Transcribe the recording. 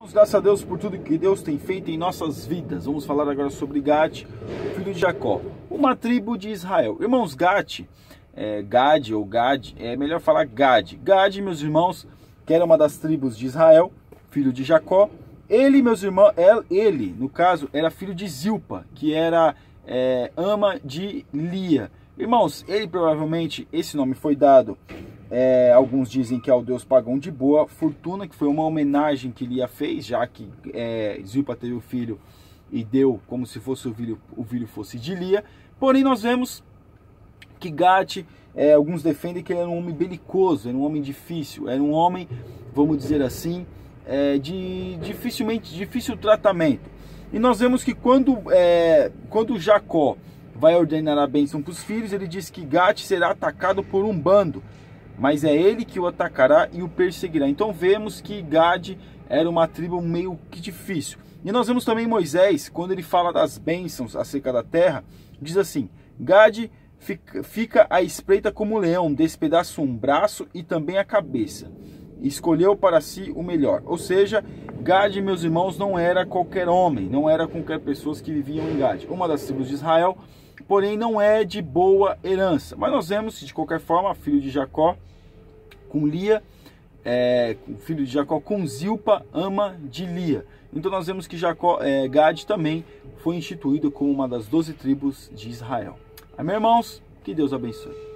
Graças a Deus por tudo que Deus tem feito em nossas vidas. Vamos falar agora sobre Gad, filho de Jacó, uma tribo de Israel. Irmãos, Gad ou Gad, é melhor falar Gad. Gad, meus irmãos, que era uma das tribos de Israel, filho de Jacó. Ele, meus irmãos, no caso, era filho de Zilpa, que era ama de Lia. Irmãos, ele provavelmente, esse nome foi dado, alguns dizem que é o deus pagão de boa fortuna, que foi uma homenagem que Lia fez, já que Zilpa teve o filho e deu como se fosse o filho fosse de Lia. Porém, nós vemos que Gad, alguns defendem que ele era um homem belicoso, era um homem difícil, era um homem, vamos dizer assim, de difícil tratamento. E nós vemos que quando Jacó vai ordenar a bênção para os filhos, ele diz que Gad será atacado por um bando, mas é ele que o atacará e o perseguirá. Então vemos que Gad era uma tribo meio que difícil. E nós vemos também Moisés, quando ele fala das bênçãos acerca da terra, diz assim: Gad fica à espreita como um leão, despedaça um braço e também a cabeça. Escolheu para si o melhor. Ou seja, Gad, meus irmãos, não era qualquer homem, não era qualquer pessoas que viviam em Gad. Uma das tribos de Israel, porém não é de boa herança. Mas nós vemos, de qualquer forma, filho de Jacó com Lia, filho de Jacó com Zilpa, ama de Lia. Então nós vemos que Gad também foi instituído como uma das 12 tribos de Israel. Amém, irmãos? Que Deus abençoe.